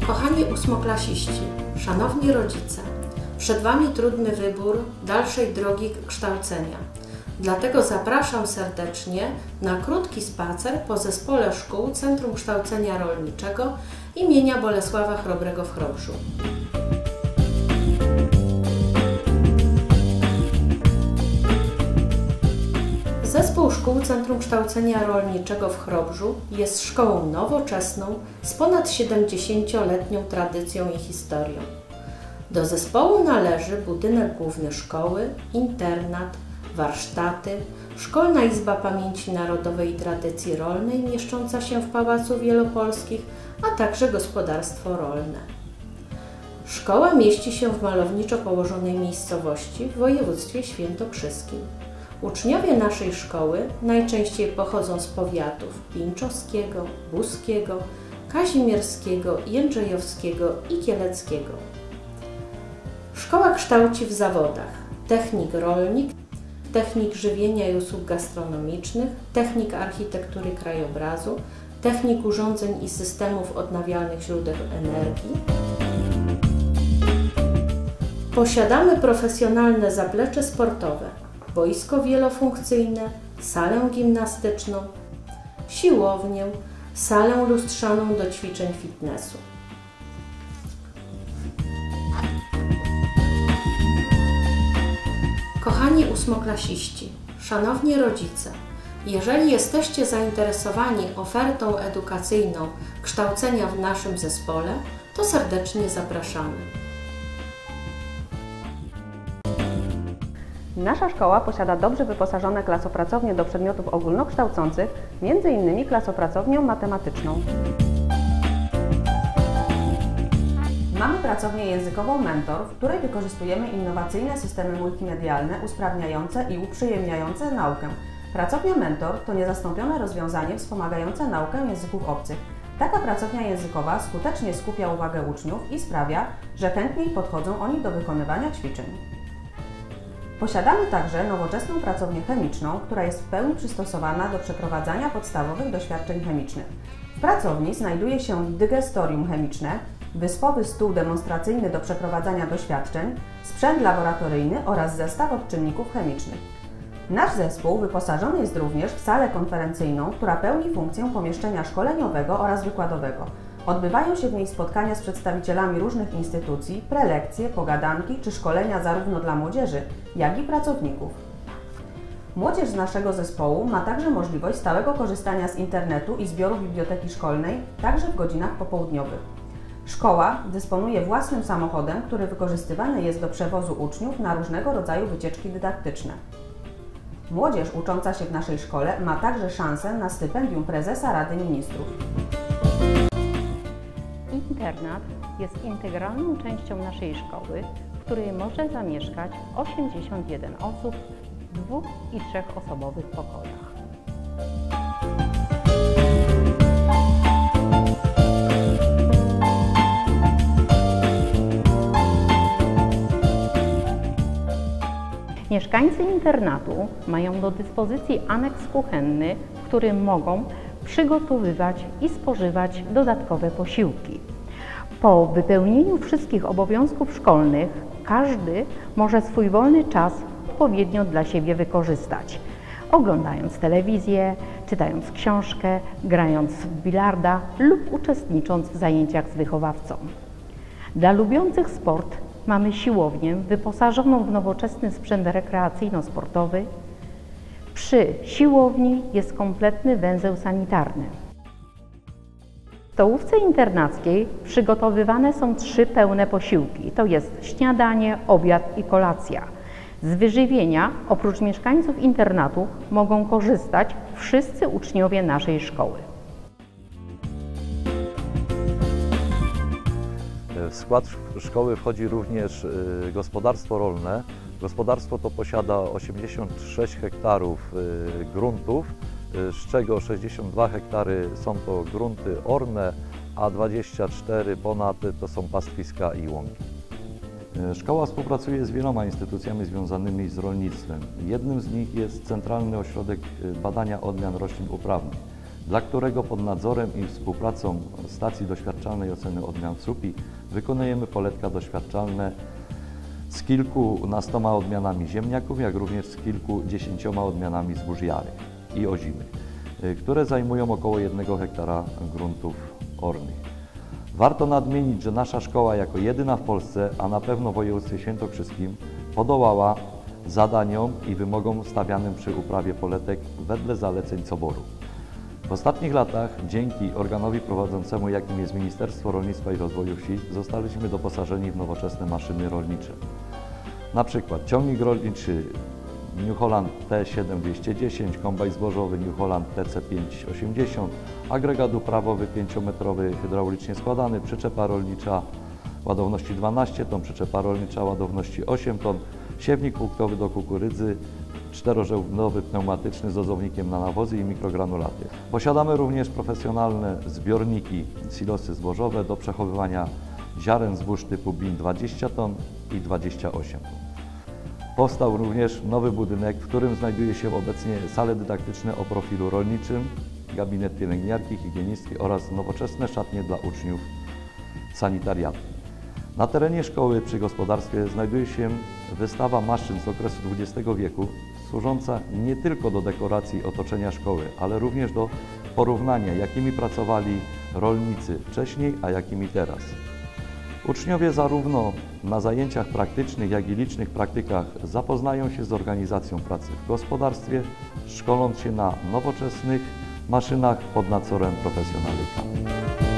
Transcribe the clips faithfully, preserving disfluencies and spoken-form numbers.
Kochani ósmoklasiści, szanowni rodzice, przed Wami trudny wybór dalszej drogi kształcenia. Dlatego zapraszam serdecznie na krótki spacer po zespole szkół Centrum Kształcenia Rolniczego imienia Bolesława Chrobrego w Chrobrzu. Zespół Szkół Centrum Kształcenia Rolniczego w Chrobrzu jest szkołą nowoczesną z ponad siedemdziesięcioletnią tradycją i historią. Do zespołu należy budynek główny szkoły, internat, warsztaty, Szkolna Izba Pamięci Narodowej i Tradycji Rolnej mieszcząca się w Pałacu Wielopolskich, a także gospodarstwo rolne. Szkoła mieści się w malowniczo położonej miejscowości w województwie świętokrzyskim. Uczniowie naszej szkoły najczęściej pochodzą z powiatów pińczowskiego, buskiego, kazimierskiego, jędrzejowskiego i kieleckiego. Szkoła kształci w zawodach technik rolnik, technik żywienia i usług gastronomicznych, technik architektury krajobrazu, technik urządzeń i systemów odnawialnych źródeł energii. Posiadamy profesjonalne zaplecze sportowe, boisko wielofunkcyjne, salę gimnastyczną, siłownię, salę lustrzaną do ćwiczeń fitnessu. Kochani ósmoklasiści, szanowni rodzice, jeżeli jesteście zainteresowani ofertą edukacyjną kształcenia w naszym zespole, to serdecznie zapraszamy. Nasza szkoła posiada dobrze wyposażone klasopracownie do przedmiotów ogólnokształcących, między innymi klasopracownię matematyczną. Mamy pracownię językową Mentor, w której wykorzystujemy innowacyjne systemy multimedialne usprawniające i uprzyjemniające naukę. Pracownia Mentor to niezastąpione rozwiązanie wspomagające naukę języków obcych. Taka pracownia językowa skutecznie skupia uwagę uczniów i sprawia, że chętniej podchodzą oni do wykonywania ćwiczeń. Posiadamy także nowoczesną pracownię chemiczną, która jest w pełni przystosowana do przeprowadzania podstawowych doświadczeń chemicznych. W pracowni znajduje się dygestorium chemiczne, wyspowy stół demonstracyjny do przeprowadzania doświadczeń, sprzęt laboratoryjny oraz zestaw odczynników chemicznych. Nasz zespół wyposażony jest również w salę konferencyjną, która pełni funkcję pomieszczenia szkoleniowego oraz wykładowego. Odbywają się w niej spotkania z przedstawicielami różnych instytucji, prelekcje, pogadanki czy szkolenia zarówno dla młodzieży, jak i pracowników. Młodzież z naszego zespołu ma także możliwość stałego korzystania z internetu i zbioru biblioteki szkolnej, także w godzinach popołudniowych. Szkoła dysponuje własnym samochodem, który wykorzystywany jest do przewozu uczniów na różnego rodzaju wycieczki dydaktyczne. Młodzież ucząca się w naszej szkole ma także szansę na stypendium prezesa Rady Ministrów. Internat jest integralną częścią naszej szkoły, w której może zamieszkać osiemdziesiąt jeden osób w dwu- i trzyosobowych pokojach. Mieszkańcy internatu mają do dyspozycji aneks kuchenny, w którym mogą przygotowywać i spożywać dodatkowe posiłki. Po wypełnieniu wszystkich obowiązków szkolnych każdy może swój wolny czas odpowiednio dla siebie wykorzystać, oglądając telewizję, czytając książkę, grając w bilarda lub uczestnicząc w zajęciach z wychowawcą. Dla lubiących sport mamy siłownię wyposażoną w nowoczesny sprzęt rekreacyjno-sportowy. Przy siłowni jest kompletny węzeł sanitarny. W stołówce internackiej przygotowywane są trzy pełne posiłki. To jest śniadanie, obiad i kolacja. Z wyżywienia oprócz mieszkańców internatu mogą korzystać wszyscy uczniowie naszej szkoły. W skład szkoły wchodzi również gospodarstwo rolne. Gospodarstwo to posiada osiemdziesiąt sześć hektarów gruntów, z czego sześćdziesiąt dwa hektary są to grunty orne, a dwadzieścia cztery ponad to są pastwiska i łąki. Szkoła współpracuje z wieloma instytucjami związanymi z rolnictwem. Jednym z nich jest Centralny Ośrodek Badania Odmian Roślin Uprawnych. dla którego pod nadzorem i współpracą Stacji Doświadczalnej Oceny Odmian S U P I wykonujemy poletka doświadczalne z kilkunastoma odmianami ziemniaków, jak również z kilkudziesięcioma odmianami zbóż jarych i ozimych, które zajmują około jednego hektara gruntów ornych. Warto nadmienić, że nasza szkoła jako jedyna w Polsce, a na pewno w województwie świętokrzyskim, podołała zadaniom i wymogom stawianym przy uprawie poletek wedle zaleceń C O B O R-u. W ostatnich latach, dzięki organowi prowadzącemu, jakim jest Ministerstwo Rolnictwa i Rozwoju Wsi, zostaliśmy doposażeni w nowoczesne maszyny rolnicze. Na przykład ciągnik rolniczy New Holland T siedem dwieście dziesięć, kombajn zbożowy New Holland T C pięć osiemdziesiąt, agregat uprawowy pięciometrowy hydraulicznie składany, przyczepa rolnicza ładowności dwanaście ton, przyczepa rolnicza ładowności osiem ton, siewnik punktowy do kukurydzy, czterorzędowy pneumatyczny z dozownikiem na nawozy i mikrogranulaty. Posiadamy również profesjonalne zbiorniki, silosy zbożowe do przechowywania ziaren zbóż typu bin dwadzieścia ton i dwadzieścia osiem ton. Powstał również nowy budynek, w którym znajduje się obecnie sale dydaktyczne o profilu rolniczym, gabinet pielęgniarki, higienistki oraz nowoczesne szatnie dla uczniów sanitariatu. Na terenie szkoły przy gospodarstwie znajduje się wystawa maszyn z okresu dwudziestego wieku, służąca nie tylko do dekoracji otoczenia szkoły, ale również do porównania, jakimi pracowali rolnicy wcześniej, a jakimi teraz. Uczniowie zarówno na zajęciach praktycznych, jak i licznych praktykach zapoznają się z organizacją pracy w gospodarstwie, szkoląc się na nowoczesnych maszynach pod nadzorem profesjonalistów.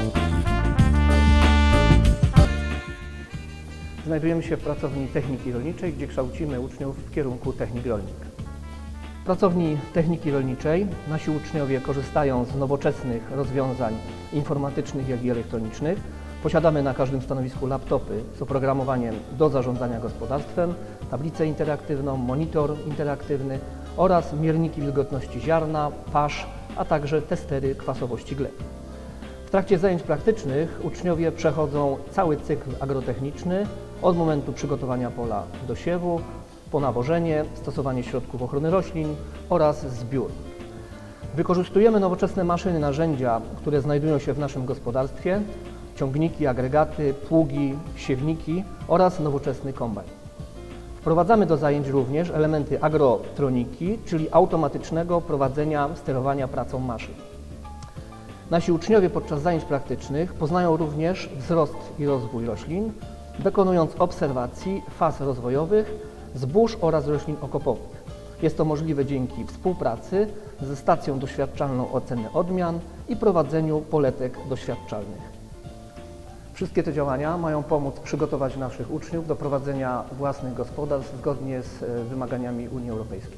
Znajdujemy się w pracowni techniki rolniczej, gdzie kształcimy uczniów w kierunku technik rolnik. W pracowni techniki rolniczej nasi uczniowie korzystają z nowoczesnych rozwiązań informatycznych, jak i elektronicznych. Posiadamy na każdym stanowisku laptopy z oprogramowaniem do zarządzania gospodarstwem, tablicę interaktywną, monitor interaktywny oraz mierniki wilgotności ziarna, pasz, a także testery kwasowości gleb. W trakcie zajęć praktycznych uczniowie przechodzą cały cykl agrotechniczny od momentu przygotowania pola do siewu, po nawożenie, stosowanie środków ochrony roślin oraz zbiór. Wykorzystujemy nowoczesne maszyny, narzędzia, które znajdują się w naszym gospodarstwie, ciągniki, agregaty, pługi, siewniki oraz nowoczesny kombajn. Wprowadzamy do zajęć również elementy agrotroniki, czyli automatycznego prowadzenia sterowania pracą maszyn. Nasi uczniowie podczas zajęć praktycznych poznają również wzrost i rozwój roślin, dokonując obserwacji faz rozwojowych zbóż oraz roślin okopowych. Jest to możliwe dzięki współpracy ze Stacją Doświadczalną Oceny Odmian i prowadzeniu poletek doświadczalnych. Wszystkie te działania mają pomóc przygotować naszych uczniów do prowadzenia własnych gospodarstw zgodnie z wymaganiami Unii Europejskiej.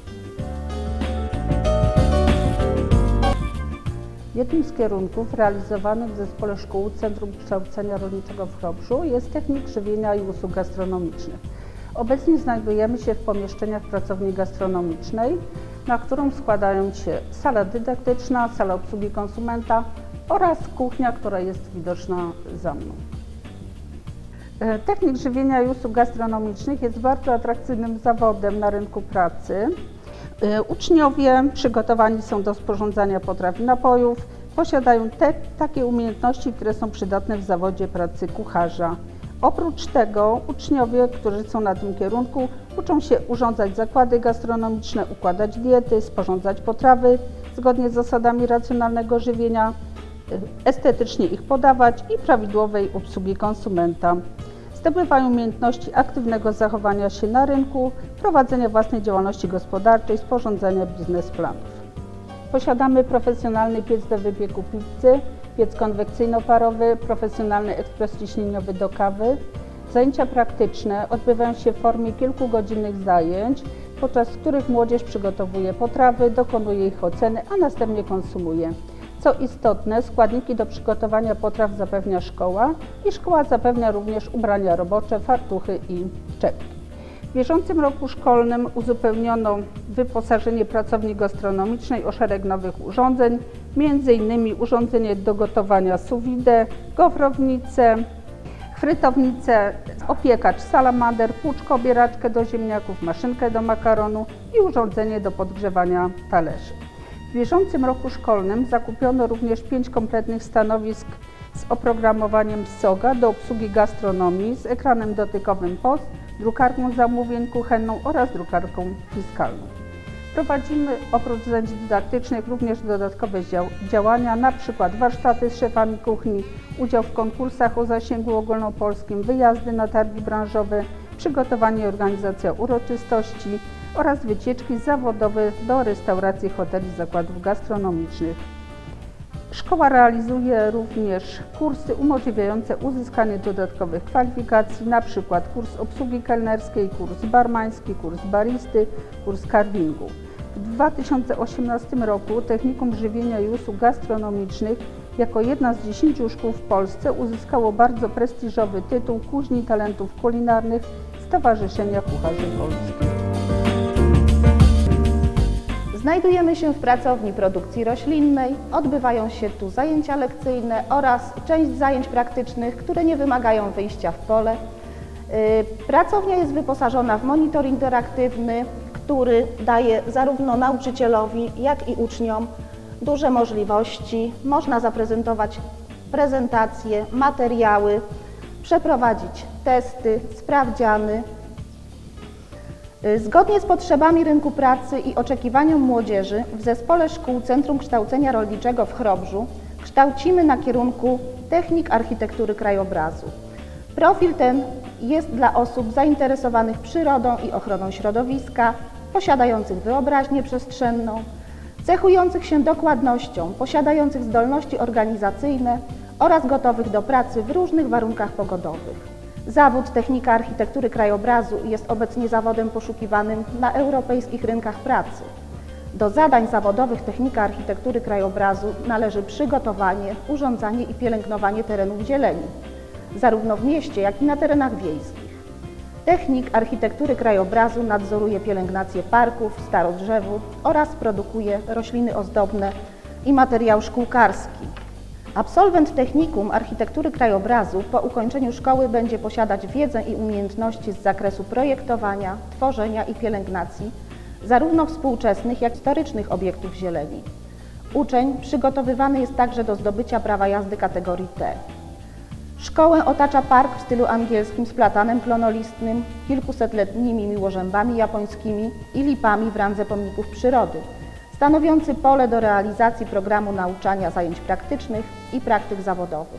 Jednym z kierunków realizowanych w Zespole Szkół Centrum Kształcenia Rolniczego w Chrobrzu jest technik żywienia i usług gastronomicznych. Obecnie znajdujemy się w pomieszczeniach pracowni gastronomicznej, na którą składają się sala dydaktyczna, sala obsługi konsumenta oraz kuchnia, która jest widoczna za mną. Technik żywienia i usług gastronomicznych jest bardzo atrakcyjnym zawodem na rynku pracy. Uczniowie przygotowani są do sporządzania potraw i napojów, posiadają te takie umiejętności, które są przydatne w zawodzie pracy kucharza. Oprócz tego uczniowie, którzy są na tym kierunku, uczą się urządzać zakłady gastronomiczne, układać diety, sporządzać potrawy zgodnie z zasadami racjonalnego żywienia, estetycznie ich podawać i prawidłowej obsługi konsumenta. Zdobywają umiejętności aktywnego zachowania się na rynku, prowadzenia własnej działalności gospodarczej, sporządzania biznesplanów. Posiadamy profesjonalny piec do wypieku pizzy, piec konwekcyjno-parowy, profesjonalny ekspres ciśnieniowy do kawy. Zajęcia praktyczne odbywają się w formie kilkugodzinnych zajęć, podczas których młodzież przygotowuje potrawy, dokonuje ich oceny, a następnie konsumuje. Co istotne, składniki do przygotowania potraw zapewnia szkoła i szkoła zapewnia również ubrania robocze, fartuchy i czepki. W bieżącym roku szkolnym uzupełniono wyposażenie pracowni gastronomicznej o szereg nowych urządzeń, między innymi urządzenie do gotowania sous vide, gofrownicę, chwytownicę, opiekacz salamander, płuczko, obieraczkę do ziemniaków, maszynkę do makaronu i urządzenie do podgrzewania talerzy. bieżącym roku szkolnym zakupiono również pięć kompletnych stanowisk z oprogramowaniem SOGA do obsługi gastronomii z ekranem dotykowym P O S, drukarką zamówień kuchenną oraz drukarką fiskalną. Prowadzimy oprócz zajęć dydaktycznych również dodatkowe działania, np. warsztaty z szefami kuchni, udział w konkursach o zasięgu ogólnopolskim, wyjazdy na targi branżowe, przygotowanie i organizacja uroczystości oraz wycieczki zawodowe do restauracji, hoteli, zakładów gastronomicznych. Szkoła realizuje również kursy umożliwiające uzyskanie dodatkowych kwalifikacji, np. kurs obsługi kelnerskiej, kurs barmański, kurs baristy, kurs carvingu. W dwa tysiące osiemnastym roku Technikum Żywienia i Usług Gastronomicznych jako jedna z dziesięciu szkół w Polsce uzyskało bardzo prestiżowy tytuł Kuźni Talentów Kulinarnych Stowarzyszenia Kucharzy Polskich. Znajdujemy się w pracowni produkcji roślinnej, odbywają się tu zajęcia lekcyjne oraz część zajęć praktycznych, które nie wymagają wyjścia w pole. Pracownia jest wyposażona w monitor interaktywny, który daje zarówno nauczycielowi, jak i uczniom duże możliwości. Można zaprezentować prezentacje, materiały, przeprowadzić testy, sprawdziany. Zgodnie z potrzebami rynku pracy i oczekiwaniom młodzieży w Zespole Szkół Centrum Kształcenia Rolniczego w Chrobrzu kształcimy na kierunku Technik Architektury Krajobrazu. Profil ten jest dla osób zainteresowanych przyrodą i ochroną środowiska, posiadających wyobraźnię przestrzenną, cechujących się dokładnością, posiadających zdolności organizacyjne oraz gotowych do pracy w różnych warunkach pogodowych. Zawód technika architektury krajobrazu jest obecnie zawodem poszukiwanym na europejskich rynkach pracy. Do zadań zawodowych technika architektury krajobrazu należy przygotowanie, urządzanie i pielęgnowanie terenów zieleni, zarówno w mieście, jak i na terenach wiejskich. Technik architektury krajobrazu nadzoruje pielęgnację parków, starodrzewów oraz produkuje rośliny ozdobne i materiał szkółkarski. Absolwent Technikum Architektury Krajobrazu po ukończeniu szkoły będzie posiadać wiedzę i umiejętności z zakresu projektowania, tworzenia i pielęgnacji zarówno współczesnych, jak i historycznych obiektów zieleni. Uczeń przygotowywany jest także do zdobycia prawa jazdy kategorii T. Szkołę otacza park w stylu angielskim z platanem klonolistnym, kilkusetletnimi miłożębami japońskimi i lipami w randze pomników przyrody, stanowiący pole do realizacji programu nauczania zajęć praktycznych i praktyk zawodowych.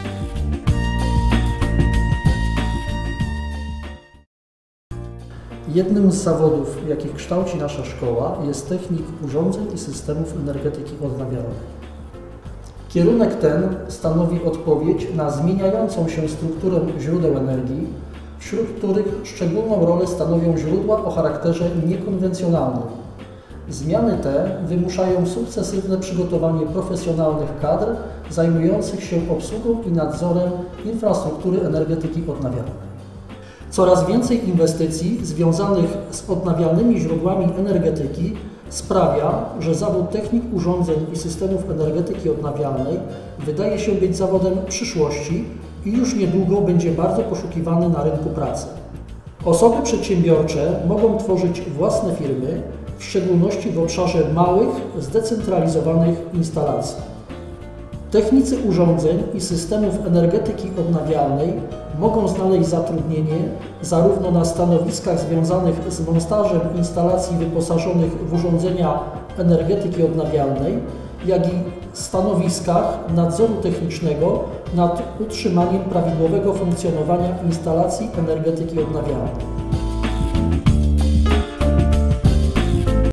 Jednym z zawodów, jakich kształci nasza szkoła, jest technik urządzeń i systemów energetyki odnawialnej. Kierunek ten stanowi odpowiedź na zmieniającą się strukturę źródeł energii, wśród których szczególną rolę stanowią źródła o charakterze niekonwencjonalnym. Zmiany te wymuszają sukcesywne przygotowanie profesjonalnych kadr zajmujących się obsługą i nadzorem infrastruktury energetyki odnawialnej. Coraz więcej inwestycji związanych z odnawialnymi źródłami energetyki sprawia, że zawód technik urządzeń i systemów energetyki odnawialnej wydaje się być zawodem przyszłości i już niedługo będzie bardzo poszukiwany na rynku pracy. Osoby przedsiębiorcze mogą tworzyć własne firmy, w szczególności w obszarze małych, zdecentralizowanych instalacji. Technicy urządzeń i systemów energetyki odnawialnej mogą znaleźć zatrudnienie zarówno na stanowiskach związanych z montażem instalacji wyposażonych w urządzenia energetyki odnawialnej, jak i stanowiskach nadzoru technicznego nad utrzymaniem prawidłowego funkcjonowania instalacji energetyki odnawialnej.